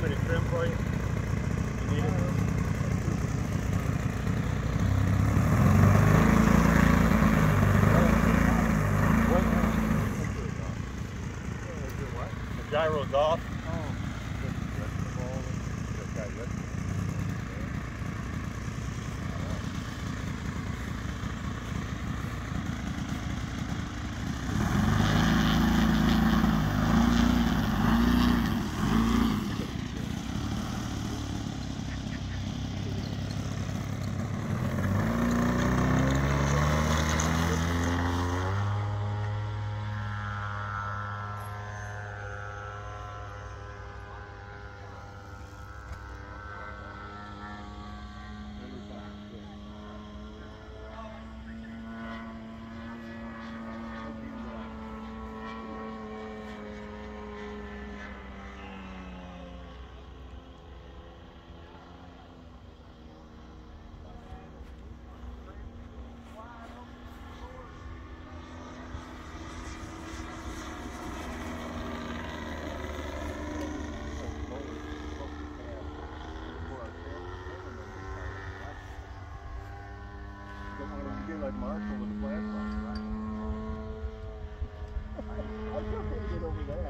bit of trim for you? You need it? The gyro's off. Like Marshall with the flashlight, right? I still can't get over that.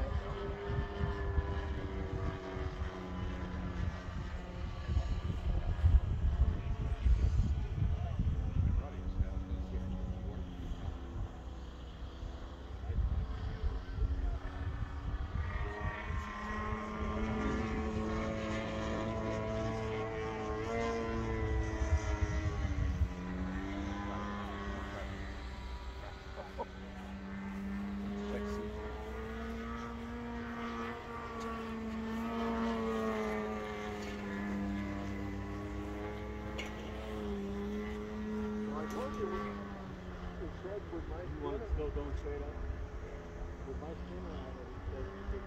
You want it still going straight up? With my spinner on it, it says it's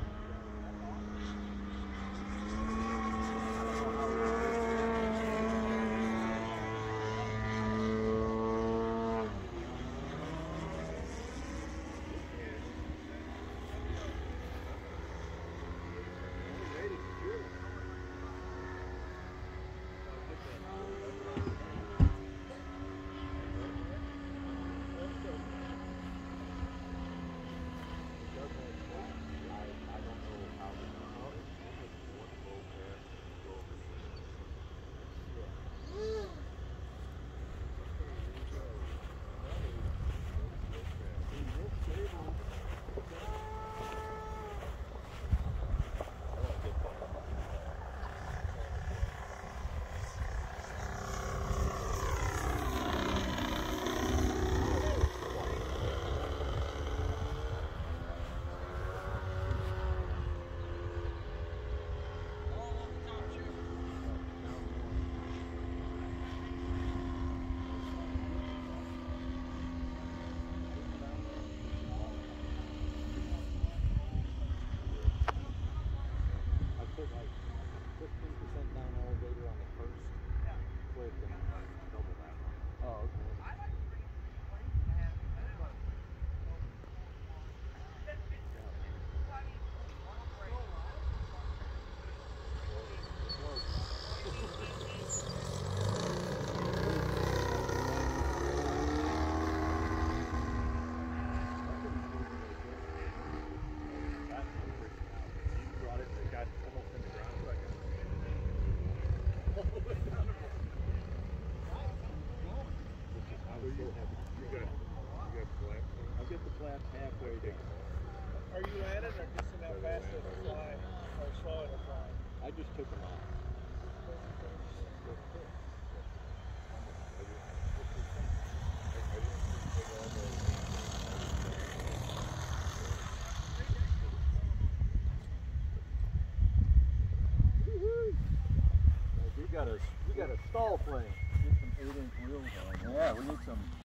Are you landing or just in how fast it'll fly or slow it'll fly? I just took them off. We got a stall frame. Get some 8-inch wheels on. Yeah, we need some